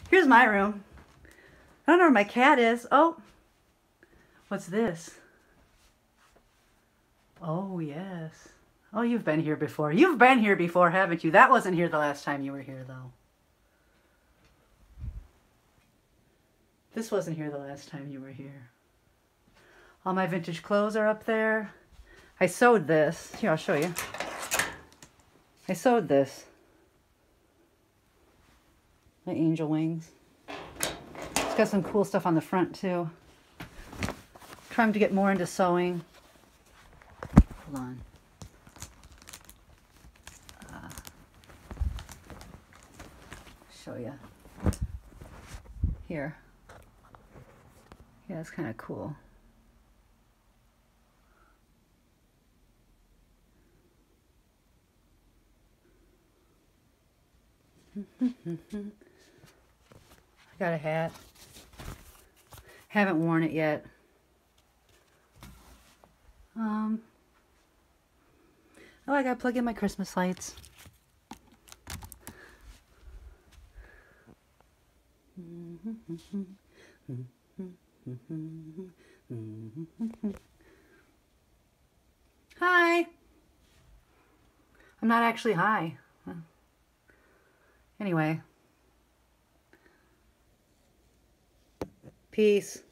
Here's my room. I don't know where my cat is. Oh, what's this? Oh, yes. Oh, you've been here before. You've been here before, haven't you? That wasn't here the last time you were here, though. This wasn't here the last time you were here. All my vintage clothes are up there. I sewed this. Here, I'll show you. I sewed this. My angel wings. It's got some cool stuff on the front, too. Trying to get more into sewing. Hold on. Show you. Here. Yeah, it's kind of cool. I got a hat. Haven't worn it yet. Oh, I gotta plug in my Christmas lights. Hi. I'm not actually high. Anyway. Peace.